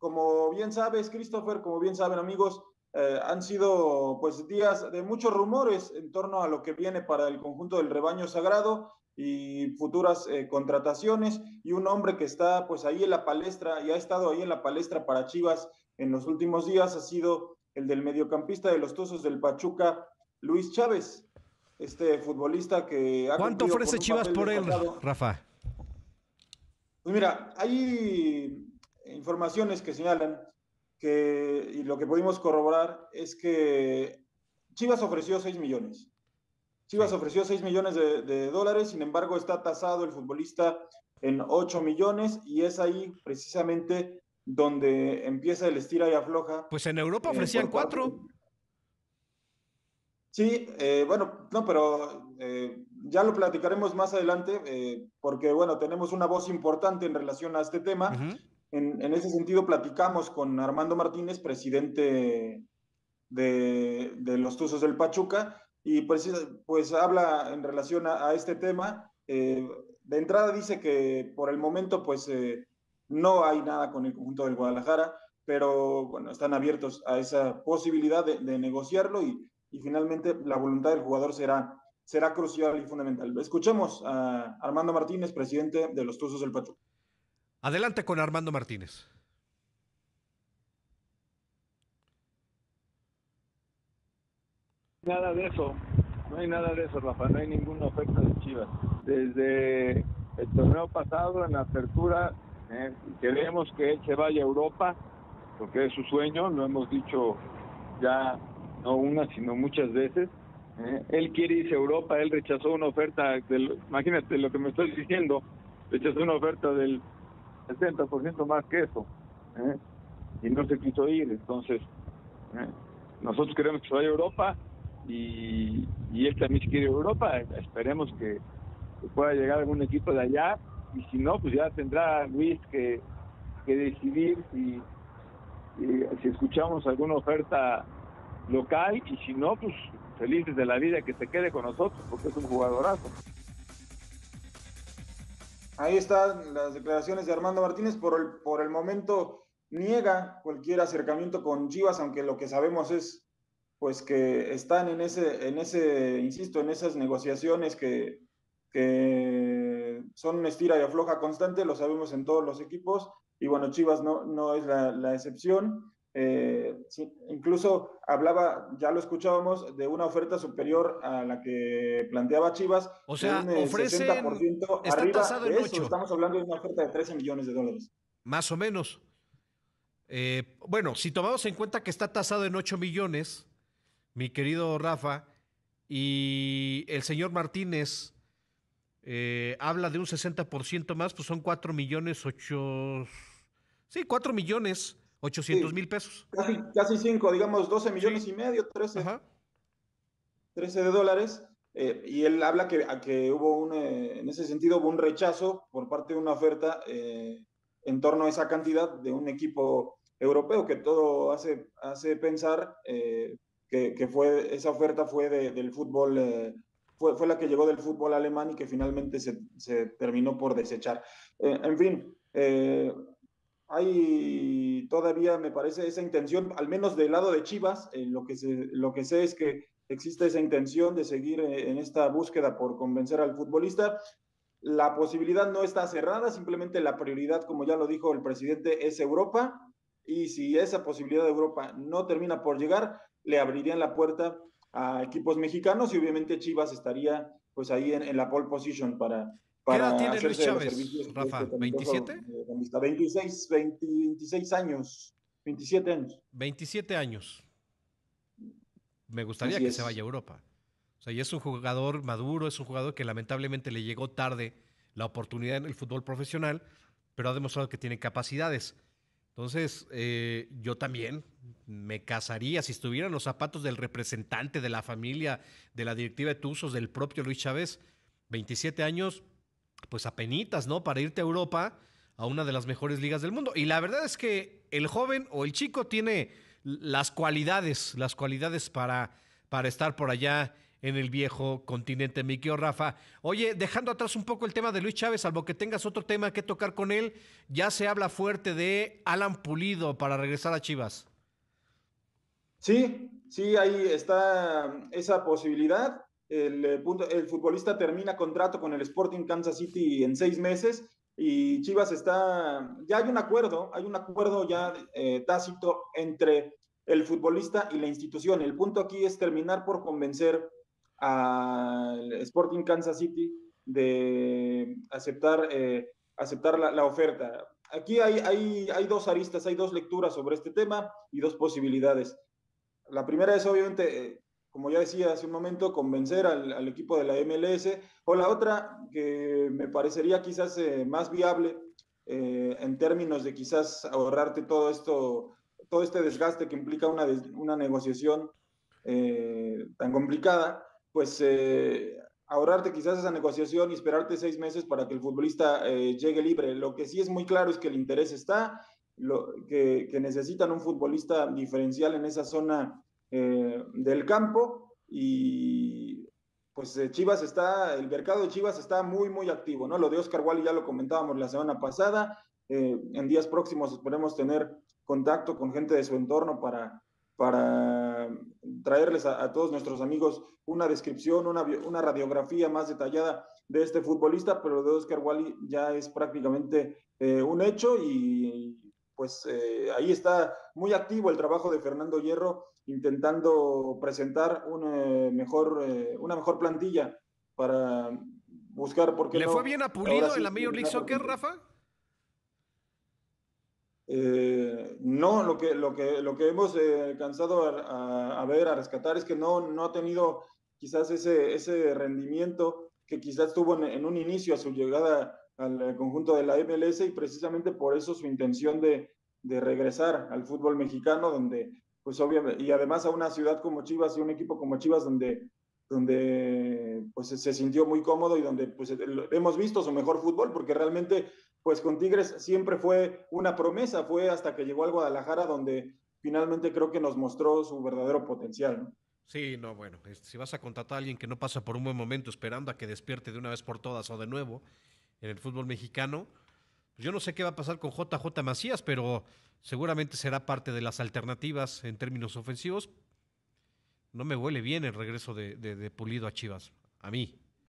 como bien sabes, Christopher, como bien saben amigos, han sido pues días de muchos rumores en torno a lo que viene para el conjunto del rebaño sagrado y futuras contrataciones, y un hombre que está pues ahí en la palestra y ha estado ahí en la palestra para Chivas en los últimos días ha sido el del mediocampista de los Tuzos del Pachuca, Luis Chávez, este futbolista que ha ¿Cuánto cumplido con ofrece un Chivas papel por él, destacado. Rafa? Pues mira, hay informaciones que señalan que, y lo que pudimos corroborar es que Chivas ofreció 6 millones. Chivas Sí. ofreció 6 millones de dólares, sin embargo está tasado el futbolista en 8 millones y es ahí precisamente donde empieza el estira y afloja Pues en Europa ofrecían por parte. 4. Sí, bueno, no, pero ya lo platicaremos más adelante, porque bueno, tenemos una voz importante en relación a este tema. Uh-huh. En ese sentido, platicamos con Armando Martínez, presidente de los Tuzos del Pachuca, y pues habla en relación a este tema. De entrada dice que por el momento, pues no hay nada con el conjunto del Guadalajara, pero bueno, están abiertos a esa posibilidad de negociarlo y finalmente la voluntad del jugador será crucial y fundamental. Escuchemos a Armando Martínez, presidente de los Tuzos del Pachuca. Adelante con Armando Martínez. Nada de eso, no hay nada de eso, Rafa, no hay ninguna oferta de Chivas. Desde el torneo pasado, en la apertura, queremos que él se vaya a Europa, porque es su sueño, lo hemos dicho ya no una, sino muchas veces. Él quiere irse a Europa, él rechazó una oferta, imagínate lo que me estoy diciendo, rechazó una oferta del 70% más que eso, y no se quiso ir, entonces nosotros queremos que se vaya a Europa, y él también quiere Europa, esperemos que pueda llegar a algún equipo de allá, y si no, pues ya tendrá Luis que decidir si escuchamos alguna oferta local, y si no, pues felices de la vida que se quede con nosotros, porque es un jugadorazo. Ahí están las declaraciones de Armando Martínez. Por el momento niega cualquier acercamiento con Chivas, aunque lo que sabemos es pues que están insisto, en esas negociaciones que son una estira y afloja constante, lo sabemos en todos los equipos, y bueno, Chivas no es la excepción. Sí, incluso hablaba, ya lo escuchábamos, de una oferta superior a la que planteaba Chivas, O de un sea, ofrecen, 60% está arriba tasado en de eso. 8, Estamos hablando de una oferta de 13 millones de dólares. más o menos. Bueno, si tomamos en cuenta que está tasado en 8 millones, mi querido Rafa, y el señor Martínez habla de un 60% más, pues son 4 millones 8... Sí, 4 millones 800 Sí, mil pesos. casi 5, digamos 12 Sí, millones y medio, ajá. 13 de dólares, y él habla que hubo en ese sentido hubo un rechazo por parte de una oferta en torno a esa cantidad de un equipo europeo, que todo hace pensar que esa oferta fue del fútbol, fue la que llegó del fútbol alemán y que finalmente se terminó por desechar. En fin, hay todavía, me parece, esa intención, al menos del lado de Chivas, lo que sé es que existe esa intención de seguir en esta búsqueda por convencer al futbolista. La posibilidad no está cerrada, simplemente la prioridad, como ya lo dijo el presidente, es Europa, y si esa posibilidad de Europa no termina por llegar, le abrirían la puerta a equipos mexicanos y obviamente Chivas estaría pues ahí en la pole position ¿Qué edad para tiene Luis hacerse de los Chávez, servicios de este Rafa? talentoso ¿27? futbolista. 26 años, 27 años. 27 años. Me gustaría Así que se vaya es. a Europa. O sea, y es un jugador maduro, es un jugador que lamentablemente le llegó tarde la oportunidad en el fútbol profesional, pero ha demostrado que tiene capacidades. Entonces, yo también me casaría si estuviera en los zapatos del representante de la familia, de la directiva de Tuzos, del propio Luis Chávez. 27 años, pues apenitas, ¿no? Para irte a Europa, a una de las mejores ligas del mundo. Y la verdad es que el joven o el chico tiene las cualidades para estar por allá en el viejo continente, mi querido Rafa. Oye, dejando atrás un poco el tema de Luis Chávez, salvo que tengas otro tema que tocar con él, ya se habla fuerte de Alan Pulido para regresar a Chivas. Sí, sí, ahí está esa posibilidad. El futbolista termina contrato con el Sporting Kansas City en 6 meses y Chivas ya hay un acuerdo ya tácito entre el futbolista y la institución. El punto aquí es terminar por convencer al Sporting Kansas City de aceptar la oferta. Aquí hay dos aristas, hay dos lecturas sobre este tema y dos posibilidades. La primera es obviamente, como ya decía hace un momento, convencer al equipo de la MLS, o la otra que me parecería quizás más viable en términos de quizás ahorrarte todo este desgaste que implica una negociación tan complicada, pues ahorrarte quizás esa negociación y esperarte 6 meses para que el futbolista llegue libre. Lo que sí es muy claro es que el interés está, que necesitan un futbolista diferencial en esa zona del campo y pues el mercado de Chivas está muy, muy activo, ¿no? Lo de Oscar Wally ya lo comentábamos la semana pasada, en días próximos esperemos tener contacto con gente de su entorno para traerles a todos nuestros amigos una descripción, una radiografía más detallada de este futbolista, pero lo de Oscar Wally ya es prácticamente un hecho y pues ahí está muy activo el trabajo de Fernando Hierro intentando presentar una mejor plantilla para buscar, ¿por qué ¿Le fue no? bien a Ahora Pulido en sí, la Major League terminar por Soccer, competir. Rafa? No, lo que hemos alcanzado a ver, a rescatar, es que no ha tenido quizás ese rendimiento que quizás tuvo en un inicio a su llegada al conjunto de la MLS y precisamente por eso su intención de regresar al fútbol mexicano, donde, pues obviamente, y además a una ciudad como Chivas y un equipo como Chivas, donde pues se sintió muy cómodo y donde pues hemos visto su mejor fútbol, porque realmente pues con Tigres siempre fue una promesa, fue hasta que llegó al Guadalajara donde finalmente creo que nos mostró su verdadero potencial, ¿no? Sí, no, bueno, si vas a contratar a alguien que no pasa por un buen momento esperando a que despierte de una vez por todas o de nuevo en el fútbol mexicano, pues yo no sé qué va a pasar con JJ Macías, pero seguramente será parte de las alternativas en términos ofensivos. No me huele bien el regreso de Pulido a Chivas, a mí.